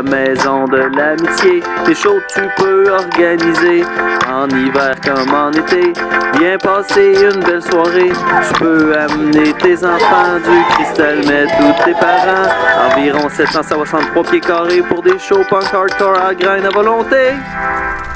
la maison de l'amitié. Des shows tu peux organiser, en hiver comme en été. Viens passer une belle soirée. Tu peux amener tes enfants, du cristal, mais tous tes parents. Environ 763 pieds carrés pour des shows punk hardcore à graines à volonté.